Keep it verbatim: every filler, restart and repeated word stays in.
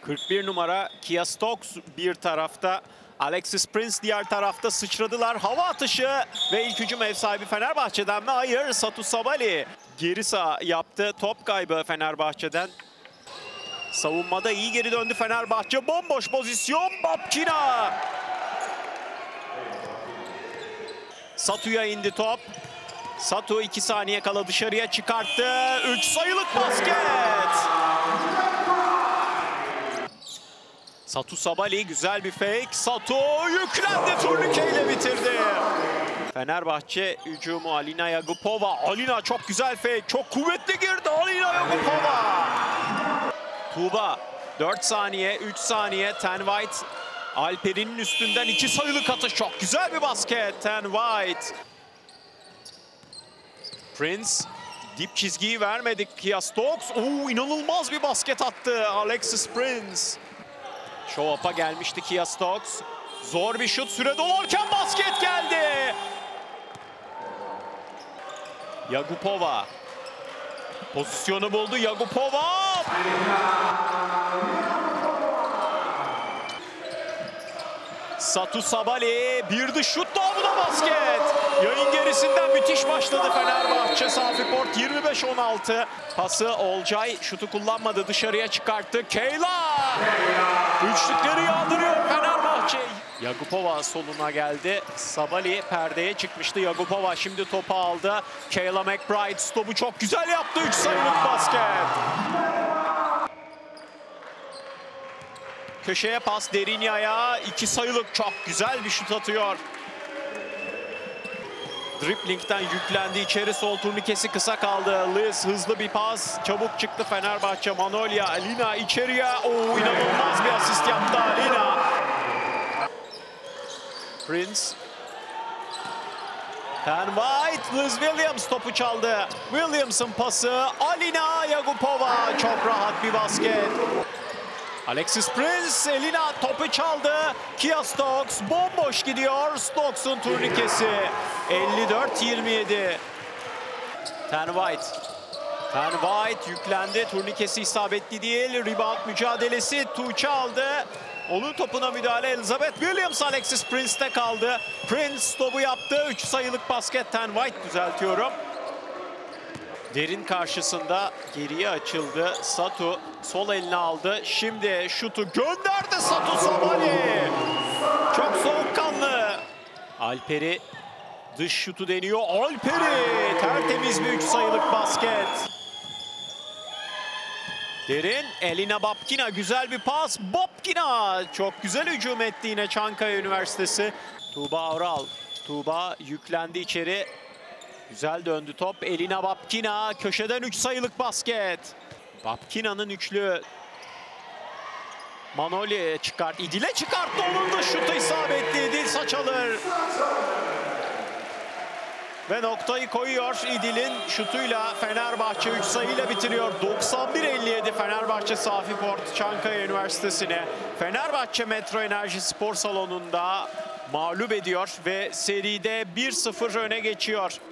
kırk bir numara Kia Stokes bir tarafta, Alexis Prince diğer tarafta sıçradılar. Hava atışı ve ilk hücum ev sahibi Fenerbahçe'den mi? Hayır, Satu Sabali geri sağ yaptı. Top kaybı Fenerbahçe'den. Savunmada iyi geri döndü Fenerbahçe. Bomboş pozisyon, Babkina. Satu'ya indi top. Satu iki saniye kala dışarıya çıkarttı. üç sayılık basket. Satu Sabali güzel bir fake. Satu yüklendi, turnikeyle bitirdi. Fenerbahçe hücumu Alina Yagupova. Alina çok güzel fake. Çok kuvvetli girdi Alina Yagupova. Tuğba dört saniye, üç saniye. Ten White Alper'in üstünden iki sayılık atış. Çok güzel bir basket. Ten White. Prince dip çizgiyi vermedik. Kia Stokes. Oo, inanılmaz bir basket attı Alexis Prince. Show up'a gelmişti Kia Stokes. Zor bir şut, süre dolarken basket geldi. Yagupova. Pozisyonu buldu Yagupova. Satu Sabali bir dış şut, daha bu da basket. Yayın gerisinden müthiş başladı Fenerbahçe. Safiport yirmi beş on altı. Pası Olcay, şutu kullanmadı, dışarıya çıkarttı. Keyla! Üçlükleri yağdırıyor Fenerbahçe. Yagupova soluna geldi. Sabali perdeye çıkmıştı. Yagupova şimdi topu aldı. Keyla McBride stopu çok güzel yaptı. üç sayılık basket. Köşeye pas Derinya'ya. iki sayılık çok güzel bir şut atıyor. Dripling'den yüklendi içeri, sol turnikesi kısa kaldı. Liz hızlı bir pas, çabuk çıktı Fenerbahçe. Manolya, Alina içeriye. Oo, inanılmaz bir asist yaptı Alina. Prince. Ten White, Liz Williams topu çaldı. Williams'ın pası, Alina Yagupova. Çok rahat bir basket. Alexis Prince, Elina topu çaldı. Kia Stokes bomboş gidiyor. Stokes'un turnikesi. elli dört yirmi yedi. Ten White. Ten White yüklendi. Turnikesi isabetli değil. Rebound mücadelesi. Tuğçe aldı. Onun topuna müdahale Elizabeth Williams, Alexis Prince'te kaldı. Prince topu yaptı. üç sayılık basket. Ten White düzeltiyorum. Derin karşısında geriye açıldı. Satu sol eline aldı. Şimdi şutu gönderdi Satu Sabali. Çok soğukkanlı. Alper'i dış şutu deniyor. Alper'i tertemiz bir üç sayılık basket. Derin, Elina Babkina güzel bir pas. Babkina çok güzel hücum etti yine Çankaya Üniversitesi. Tuğba Avral. Tuğba yüklendi içeri. Güzel döndü top. Elina Babkina köşeden üç sayılık basket. Babkina'nın üçlü. Manoli çıkart. İdil'e çıkarttı. Onun da şutu isabetli. İdil saç alır. Ve noktayı koyuyor. İdil'in şutuyla Fenerbahçe üç sayıyla bitiriyor. doksan bir elli yedi Fenerbahçe Safiport Çankaya Üniversitesi'ne. Fenerbahçe Metro Enerji Spor Salonu'nda mağlup ediyor ve seride bir sıfır öne geçiyor.